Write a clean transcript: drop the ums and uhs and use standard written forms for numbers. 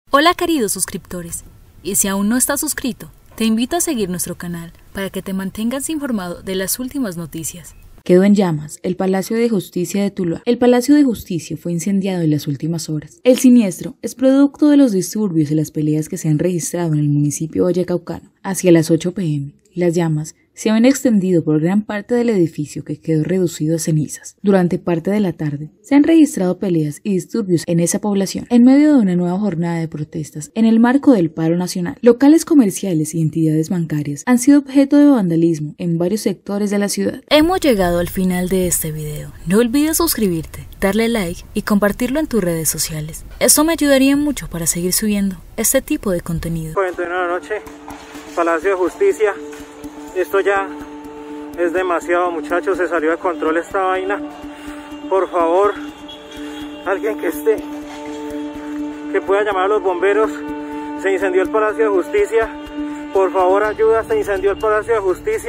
Hola queridos suscriptores, y si aún no estás suscrito, te invito a seguir nuestro canal para que te mantengas informado de las últimas noticias. Quedó en llamas el Palacio de Justicia de Tuluá. El Palacio de Justicia fue incendiado en las últimas horas. El siniestro es producto de los disturbios y las peleas que se han registrado en el municipio vallecaucano. Hacia las 8 p.m., las llamas se habían extendido por gran parte del edificio que quedó reducido a cenizas. Durante parte de la tarde, se han registrado peleas y disturbios en esa población, en medio de una nueva jornada de protestas en el marco del paro nacional. Locales comerciales y entidades bancarias han sido objeto de vandalismo en varios sectores de la ciudad. Hemos llegado al final de este video. No olvides suscribirte, darle like y compartirlo en tus redes sociales. Esto me ayudaría mucho para seguir subiendo este tipo de contenido. 41 de la noche, Palacio de Justicia. Esto ya es demasiado, muchachos, se salió de control esta vaina. Por favor, alguien que pueda llamar a los bomberos. Se incendió el Palacio de Justicia. Por favor, ayuda, se incendió el Palacio de Justicia.